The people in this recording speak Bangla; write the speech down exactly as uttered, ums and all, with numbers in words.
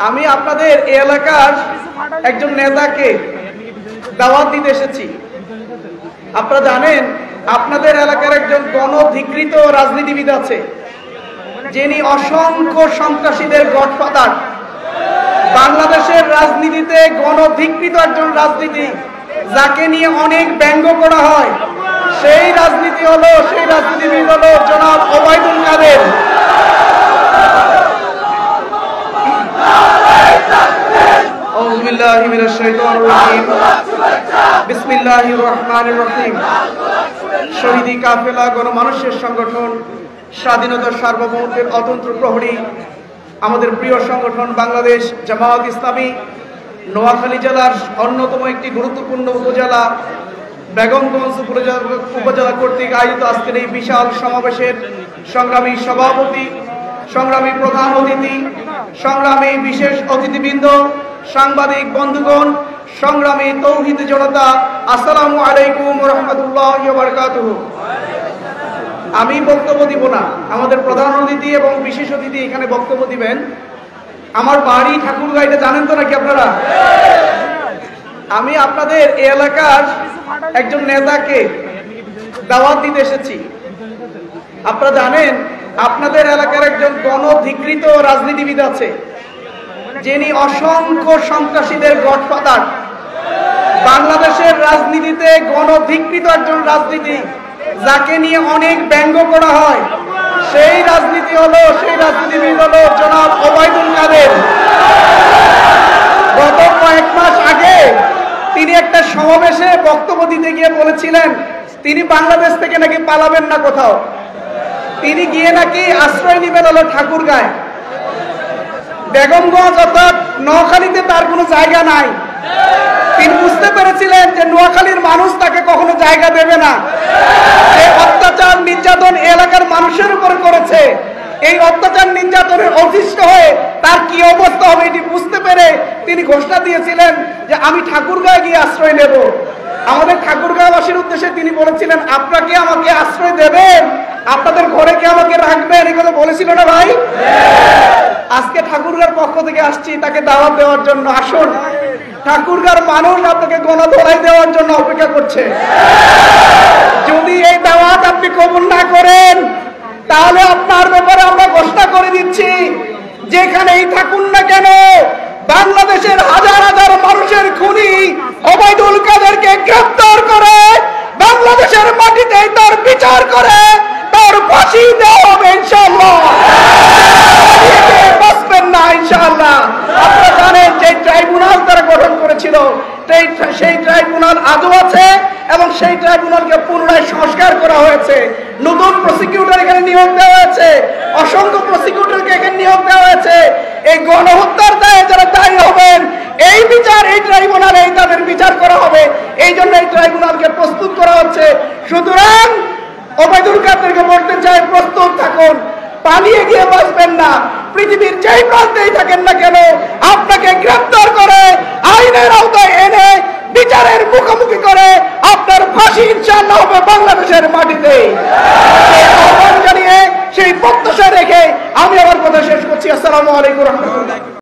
আমি আপনাদের এই এলাকার একজন নেতাকে দাওয়াত দিতে এসেছি। আপনারা জানেন আপনাদের এলাকার একজন গণধিকৃত রাজনীতিবিদ আছে, যিনি অসংখ্য সন্ত্রাসীদের গডফাদার। বাংলাদেশের রাজনীতিতে গণধিকৃত একজন রাজনীতি, যাকে নিয়ে অনেক ব্যঙ্গ করা হয়, সেই রাজনীতি হলো সেই রাজনীতিবিদ হলো জনাব ওবায়দুল কাদের। আউযুবিল্লাহি মিনাশ শাইতানির রাজীম। বিসমিল্লাহির রহমানির রহিম। শহীদি কাফেলা গণমানুষের সংগঠন, স্বাধীনতার সার্বভৌমত্বের অতন্ত্র প্রহরী, আমাদের প্রিয় সংগঠন বাংলাদেশ জামায়াত ইসলামী নোয়াখালী জেলার অন্যতম একটি গুরুত্বপূর্ণ উপজেলা বেগমগঞ্জ উপজেলা কর্তৃক আয়োজিত আজকের এই বিশাল সমাবেশের সংগ্রামী সভাপতি, সংগ্রামী প্রধান অতিথি, সংগ্রামী বিশেষ অতিথিবৃন্দ, সাংবাদিক বন্ধুগণ, সংগ্রামী তৌহিদ জনতা, আসসালামু আলাইকুম ওয়া রাহমাতুল্লাহি ওয়া বারাকাতুহু। আমি বক্তব্য দিব না, আমাদের প্রধান অতিথি এবং বিশেষ অতিথি এখানে বক্তব্য দিবেন। আমার বাড়ি ঠাকুরগাঁও, এটা জানেন তো নাকি আপনারা? আমি আপনাদের এই এলাকার একজন নেতাকে দাওয়াত দিতে এসেছি। আপনারা জানেন আপনাদের এলাকার একজন গণধিকৃত রাজনীতিবিদ আছে, যিনি অসংখ্য সন্ত্রাসীদের গডফাদার। বাংলাদেশের রাজনীতিতে গণধিকৃত একজন রাজনীতি, যাকে নিয়ে অনেক ব্যঙ্গ করা হয়, সেই রাজনীতি হলো সেই রাজনীতিবিদ হলো জনাব ওবায়দুল কাদের। গত কয়েক মাস আগে তিনি একটা সমাবেশে বক্তব্য দিতে গিয়ে বলেছিলেন তিনি বাংলাদেশ থেকে নাকি পালাবেন না কোথাও, তিনি গিয়ে নাকি আশ্রয় নেবেন হলো ঠাকুরগাঁয়। বেগমগঞ্জ অর্থাৎ নোয়াখালীতে তার কোনো জায়গা নাই। তিনি বুঝতে পেরেছিলেন যে নোয়াখালীর মানুষ তাকে কখনো জায়গা দেবে না। এই অত্যাচার নির্যাতন এলাকার মানুষের উপর করেছে, এই অত্যাচার নির্যাতনের অতিষ্ঠ হয়ে তার কি অবস্থা হবে এটি বুঝতে পেরে তিনি ঘোষণা দিয়েছিলেন যে আমি ঠাকুরগাঁয়ে গিয়ে আশ্রয় নেব। আমাদের ঠাকুরগাঁওবাসীর উদ্দেশ্যে তিনি বলেছিলেন আপনাকে আমাকে আশ্রয় দেবেন, আপনাদের ঘরে কি আমাকে রাখবেন, এই কথা বলেছিল না ভাই? আজকে ঠাকুরগাঁর পক্ষ থেকে আসছি তাকে দাওয়াত দেওয়ার জন্য। আসুন, ঠাকুরগাঁর মানুষ আপনাকে গণধোলাই দেওয়ার জন্য অপেক্ষা করছে। যদি এই দাওয়াত আপনি কবুল না করেন, তাহলে আপনার ব্যাপারে আমরা ঘোষণা করে দিচ্ছি, যেখানেই থাকুন না কেন বাংলাদেশের হাজার হাজার মানুষের খুনি ওবায়দুল কাদেরকে গ্রেফতার করে বাংলাদেশের মাটিতে তার বিচার করে তার ফাঁসি দেওয়া হবে ইনশাআল্লাহ। বাঁচবেন না ইনশাআল্লাহ। আপনারা জানেন যে ট্রাইব্যুনাল তারা গঠন করেছিল, সেই ট্রাইব্যুনাল আজও আছে এবং সেই ট্রাইব্যুনালকে পুনরায় সংস্কার করা হয়েছে। নতুন প্রসিকিউটর এখানে নিয়োগ দেওয়া হয়েছে, অসংখ্য প্রসিকিউটরকে এখানে নিয়োগ দেওয়া হয়েছে। এই গণহত্যার দায়ে যারা দায়ী হবেন, এই বিচার এই ট্রাইব্যুনালে তাদের বিচার করা হবে। এই জন্য এই ট্রাইব্যুনালকে প্রস্তুত করা হচ্ছে। সুতরাং ওবায়দুল কাদেরকে বলতে চাই, প্রস্তুত থাকুন, পালিয়ে গিয়ে বাঁচবেন না। পৃথিবীর যেই প্রান্তেই থাকেন না কেন আপনাকে গ্রেফতার করে আইনের আওতায় এনে বিচারের মুখোমুখি করে আপনার ফাঁসি ইনশাআল্লাহ হবে বাংলাদেশের মাটিতে। সেই আহ্বান জানিয়ে, সেই প্রত্যাশা রেখে আমি আমার কথা শেষ করছি। আসসালামু আলাইকুম ওয়া রাহমাতুল্লাহ।